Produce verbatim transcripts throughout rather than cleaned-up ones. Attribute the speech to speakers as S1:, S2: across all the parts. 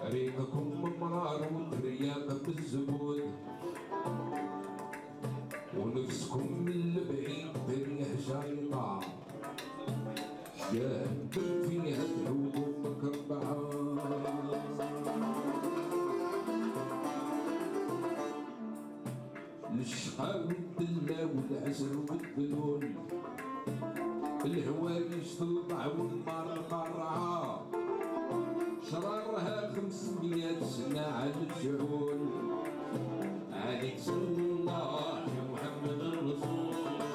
S1: طريقكم مرار وترياق بالزبود، ونفسكم من البعيد تريح شايطة يهبل فيها الهبوب مكربعة. الشقا والدلا والعسل والدلول، الهوايش تلطع والنار مقرعة، شرارها خمسمية سنة على الشعول. عليك صلى الله يا محمد الرسول.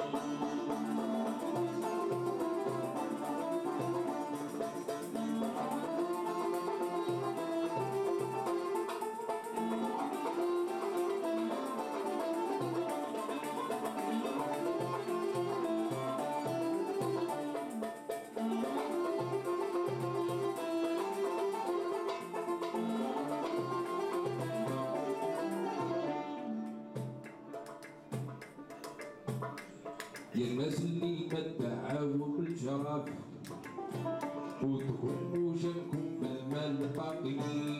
S1: يا الناس اللي مدعاو بالشرف وتكونوا جنكم بالمال باقيين،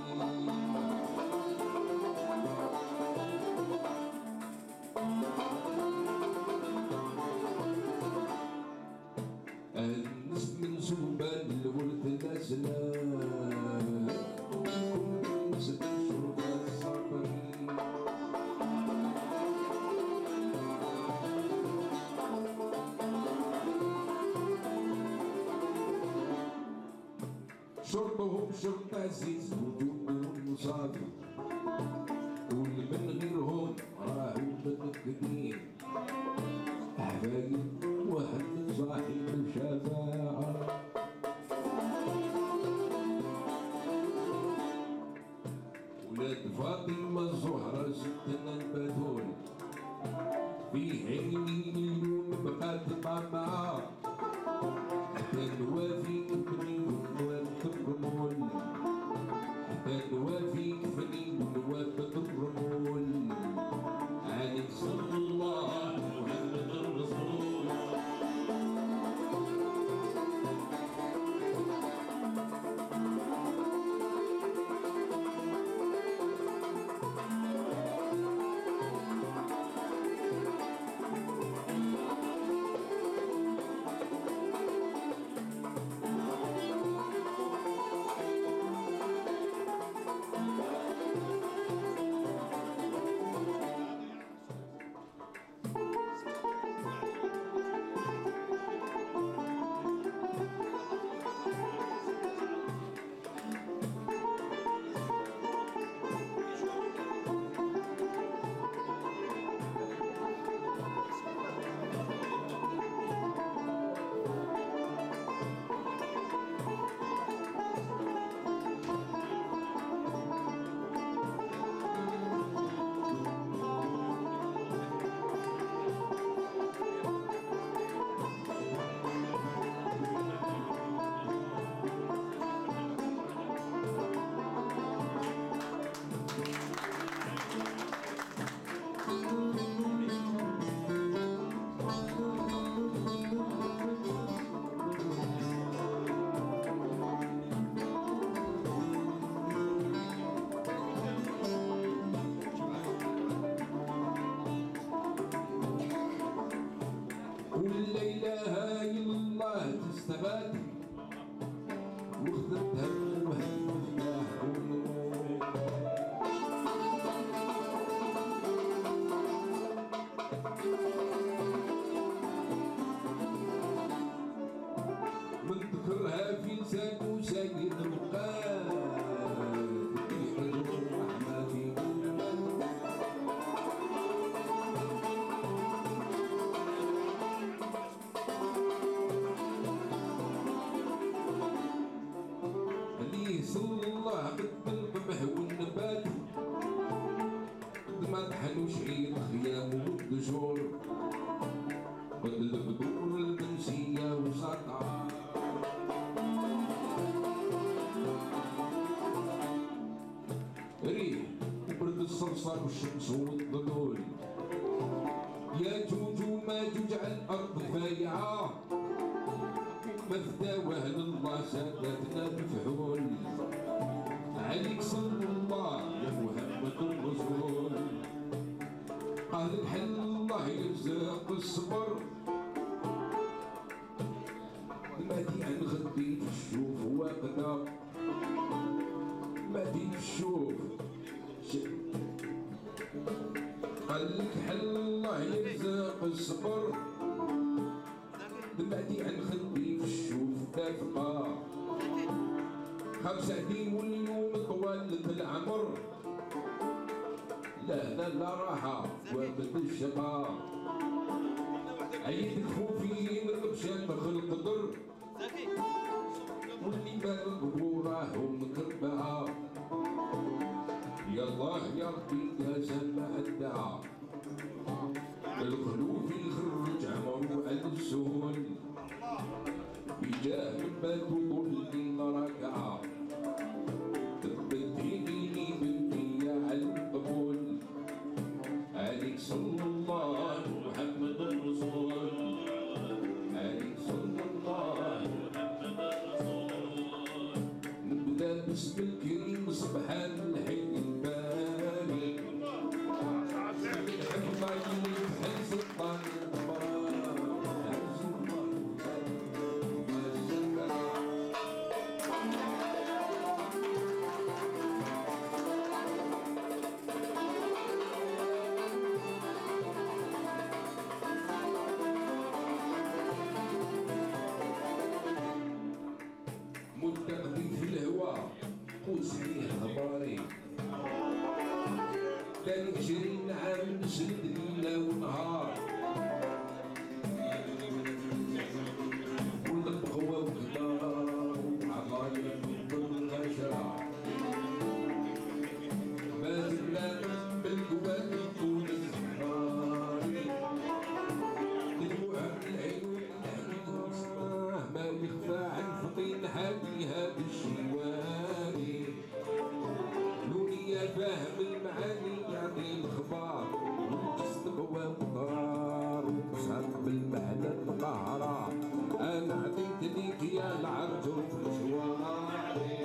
S1: الناس من سبان الورد الأسلام كل ناس تشرب الصابرين. شرطهم شرط عزيز وجوبهم مصابي، واللي من غيرهم راهو متأكدين. حبايب واحد صاحب الشفاعة، ولاد فاطمة الزهرة ستنا البتول، في عيني اليوم بقات طمعة، حتى نوافي كفني ونوافق الرمول، حتى نوافي كفني ونوافق الرمول. عليك صلى الله محمد الرسول. ولا إله إلا الله تستفاد، وخذتها من وهم مفتاح ونور. من ذكرها في لسان وسايد الوقاد، يحمد الرحمة في كل صلى الله قد القمح والنبات، قد ما طحنوا شعير خيام والدجور، قد البذور المنسية وسطعة. ريح وبرد الصرصار والشمس والظلول، يا جوج وماجوج على الأرض فايعة، مفتاوى لله سادتنا الفحول. عليك صلى الله يا محمد الرسول. قال الحل الله يرزق الصبر، مادي عن غدي تشوف واقدة، مادي تشوف. قال لك حل الله يرزق الصبر، مادي عن خدي تشوف دافقة. خمسة عدين واليوم طوال العمر، لا لا لا راحة وابد الشقاء. عيد الخوفين القبشان خلق قدر، واللي بالك وراهم مكربعة. يا الله يا ربي يا سماء الدعاء، الخلوف يخرج عمرو السهول، بجاه ما تقول لي ركعة. تبديني بنتي على القبول، عليك صلى الله محمد الرسول، عليك صلى الله محمد الرسول. نبدا باسم الكريم سبحان الحي الباري، حفظ عليك بحال سلطان الكبار. متقدم في الهوى وسعيه هضاري، كان عشرين عام نشد ليلة ونهار، والبغوة وكبار وعقايب والغشرة. ما زلنا بالقوات طول النهار، دموع العيون ما يخفى عن فطين هادي هادي الشواري. لونية فاهم المعاني يعطي الخبار، والقصد هو مطار ومصاب بالمعنى المقهرة. أنا عطيت ليك يا العرج ومشواري.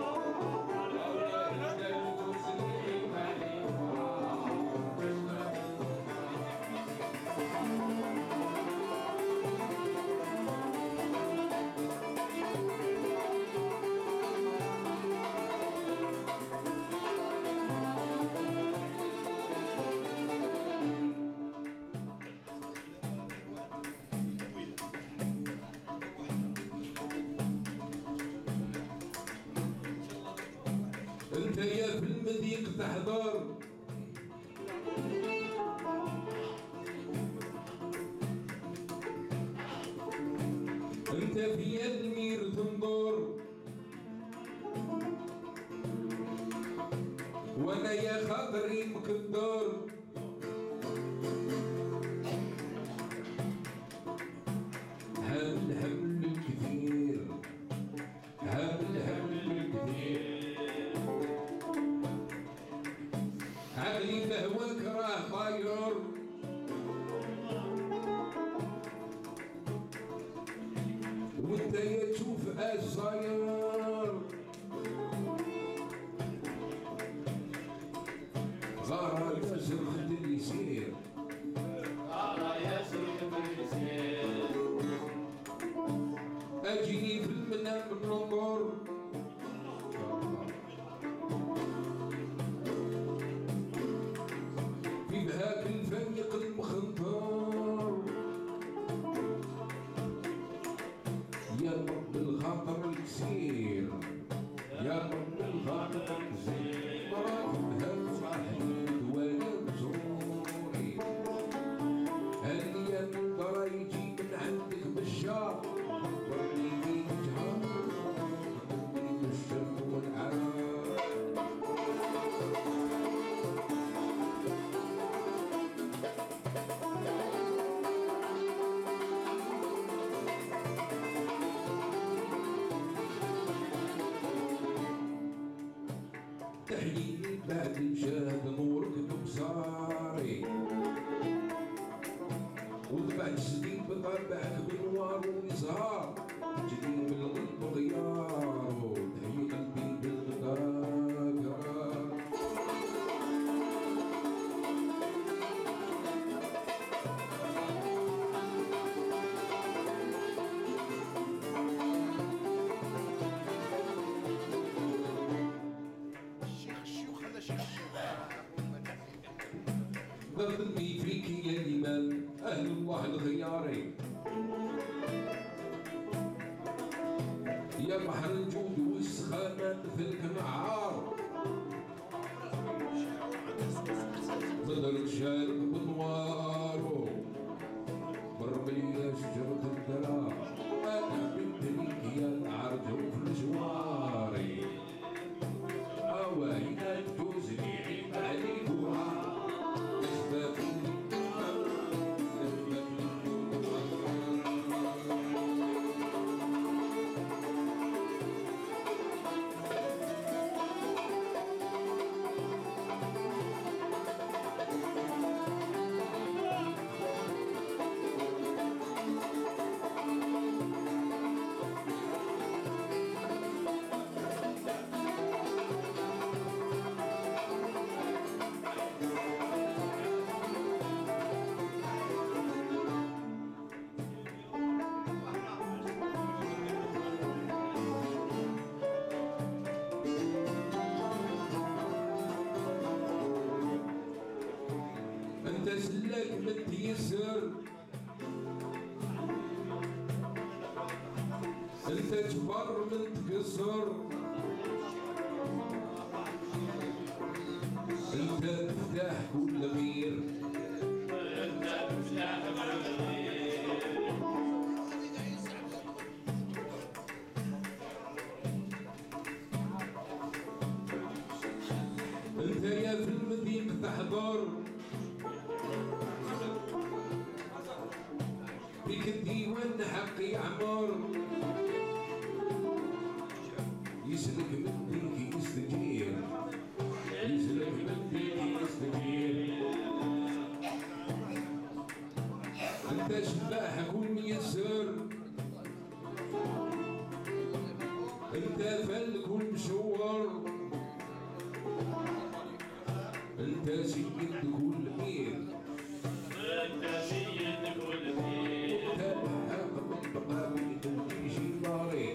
S1: انت يا في المضيق تحضر، انت في المير تنظر، وانا يا خاطري مكدر. هام الهم الكثير، هام الهم الكثير. عقلي بهواك راه طاير، وانت يا تشوف اش صاير. غارة ياسر خد يسير، غارة ياسر خد يسير. اجيني في المنام ننظر، في بهاك الفريق المخنطر. يا رب الخاطر الكسير، يا رب الخاطر الكسير. بهاك صاحبي دوالي زوري، هل يا من درا يجي من عندك بالشار. ورني بيك جهار، ورني بالشر والعار. ضمني فيك يا الإمام أهل الله الخيارين يا بحر الجود والسخامة مثلك نعار بدر شارك بنوارو برمية شجرة الدرا أنا بنت ليك يا العرج وفي الجواري أواينا تجوزني عيب عليك وعار انت سلاك من تيسر انت جبر من تكسر انت مفتاح كل غير انت مفتاح كل غير انت يا في المضيق تحضر فيك الديوان حقي عمر يسلك من ديك يستجير يسلك من ديك يستجير انت شباح كل ميسر انت فل كل مشور انت سيد كل مير انت سيد كل مير تبحق منطقة من تمشي داري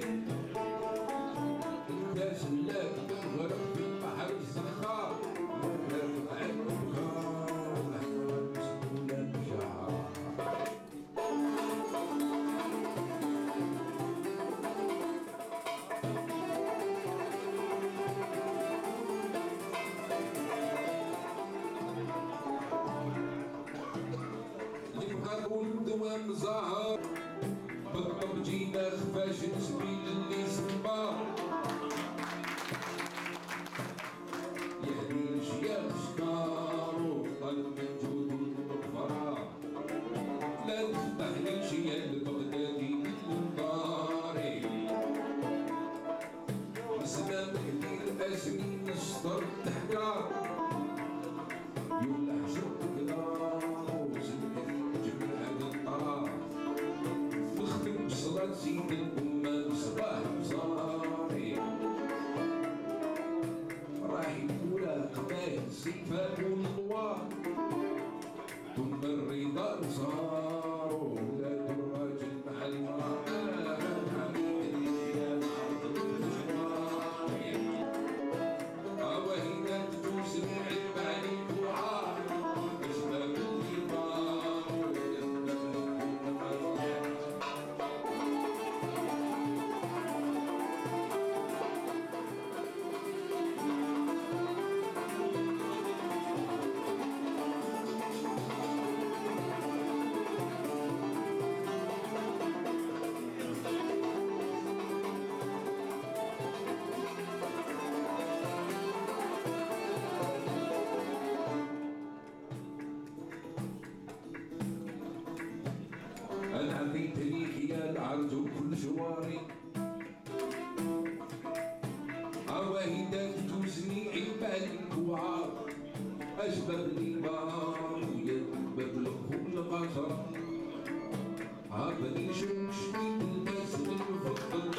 S1: انت سلاك تغرق في البحر الزخار ولا عن بخار الحوال مسكونة بشعر والدوام ظهر بالطب جينا خفاش سبيل اللي صبار يهدي الشياخ شكارو طلب من جود المغفرة لا تفتح لي شي البغدادي للداري مسلم كبير اسمي نشطر تحكار يولع شرط كدار نختم بصلاة سيد الأمة بصباح بصاري راح يقول قبائل سيفات والنوار ثم الرضا صاروا ولاد الراجل مع المرأة حبيب الرجال عرض الجواري أوهنا تدوس العلم عليك وعار أشباب الإمام أنا عطيت ليك يا العرج وكل جواري عواهدك توزني عبالك وعار أشباب الإمام ويا باب الخبل قصر عبني شمشمي الناس المفضل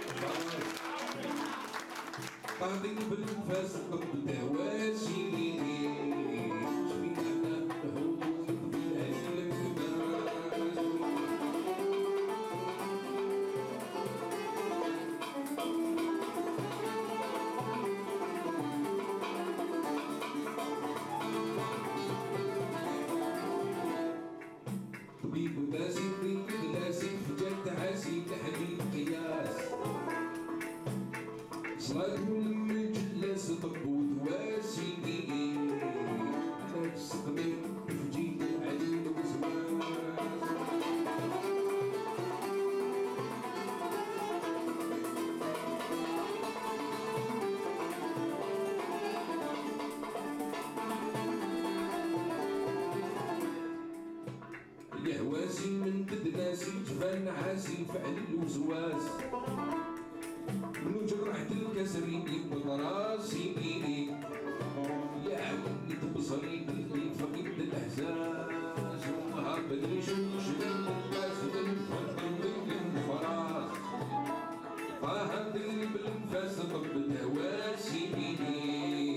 S1: قاضي بالنفاس قبل دواسي شبي أنا الحدود بالأهل فن عاسي فعل الوسواس منو جرحت الكسرين يبقى راسي بيدي يا عمي تبصري بيدي فقد الاحساس وهرب الريشوش للناس بالفضل بالفراس فهد بالانفاس طب الهواسي بيدي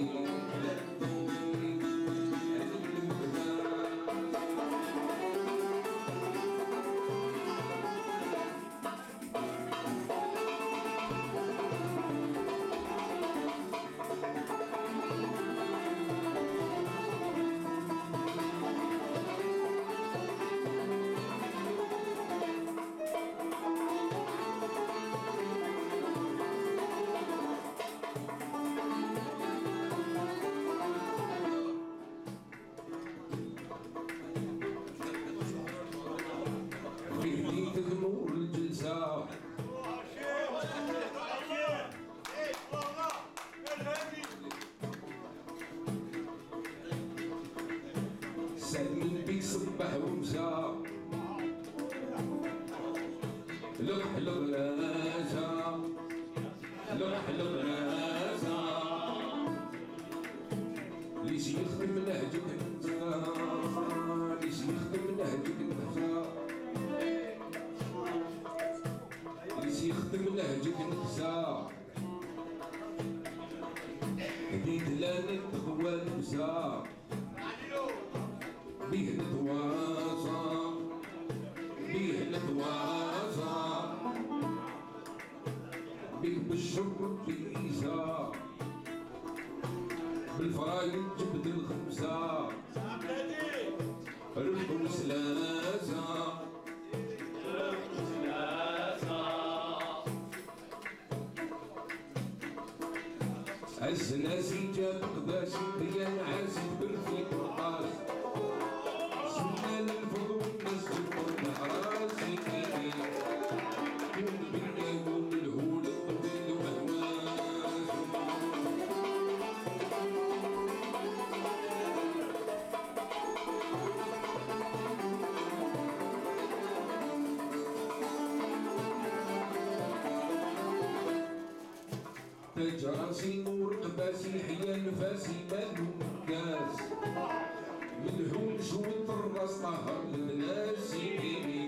S1: نور الجلسة سعد من بيك صبح ومسا لقح الغراسة لقح الغراسة ليش يخدم نهجك انت ليش يخدم نهجك انت يخدم نهجك نكسا هديت لانك خوال مسا بيه نتواصى بيه نتواصى بيه بالشكر بإيسا بالفرايد جبت الخمسة ربح وسلاسة عز ناسي جاب قداسي ديان عازي برفي قرطاس سنان الفضل والناس جبر نحراسي كيني كون بالنيون الهول الطويل وهواس تاج راسي نور قباسي حيا نفاسي مالو كاس ملحون شوط الراس طهر الناس يبيني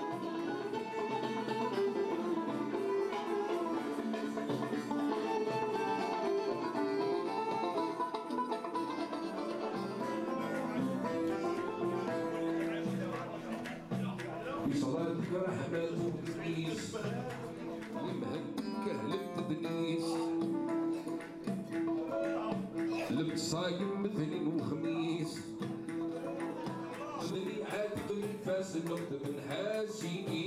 S1: بصلاتك رحمة وتدنيس لمهكه للتدنيس لبت صايم مثلي وخميس اللي عاد الفاس النقطة من حاسيني